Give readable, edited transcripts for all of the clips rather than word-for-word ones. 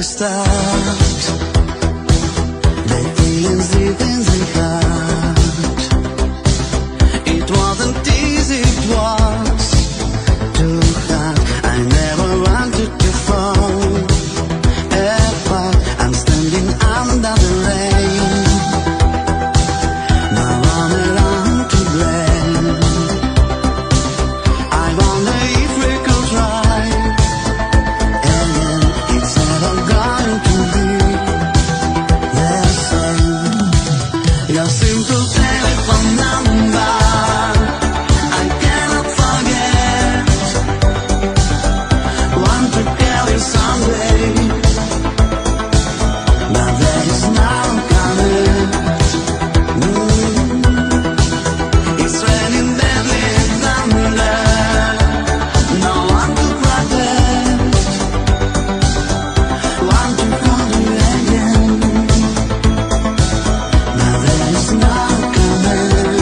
start. The feelings deep in the heart. It wasn't easy, it was too hard. I never wanted to fall apart. I'm standing under the rain. Now I'm alone to blame. I wonder if we could try again. It's never going to be the same. Your simple telephone number I cannot forget. Want to tell you someday, but there is no coming. It's raining deadly thunder. No one to protect. Want to call you again, but there is no coming.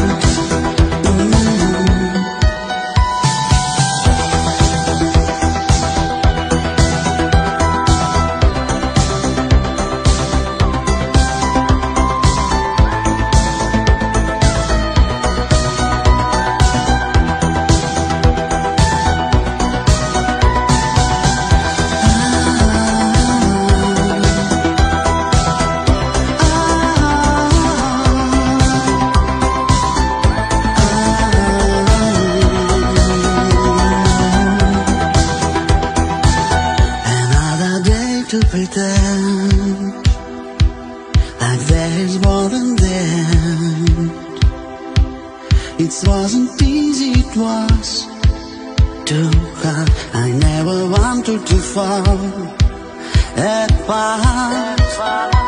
Another day to pretend like there is more than that. It wasn't easy, it was too hard. I never wanted to fall apart.